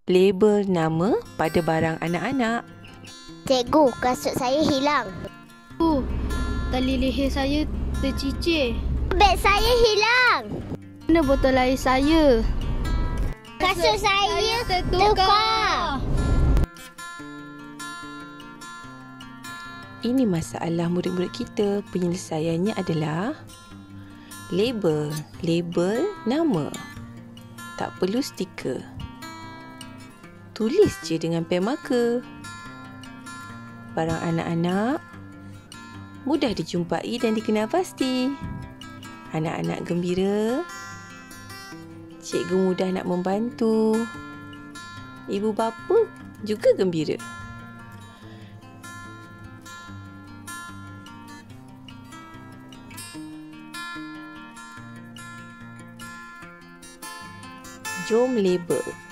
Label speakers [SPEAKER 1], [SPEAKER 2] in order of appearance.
[SPEAKER 1] label nama pada barang anak-anak.
[SPEAKER 2] Cikgu, kasut saya hilang.
[SPEAKER 3] Tali leher saya tercicir.
[SPEAKER 2] Beg saya hilang.
[SPEAKER 3] Mana botol air saya?
[SPEAKER 2] Kasut saya tertukar.
[SPEAKER 1] Ini masalah murid-murid kita. Penyelesaiannya adalah label nama. Tak perlu stiker. Tulis je dengan pen marker. Barang anak-anak mudah dijumpai dan dikenal pasti. Anak-anak gembira, cikgu mudah nak membantu. Ibu bapa juga gembira. Jom label.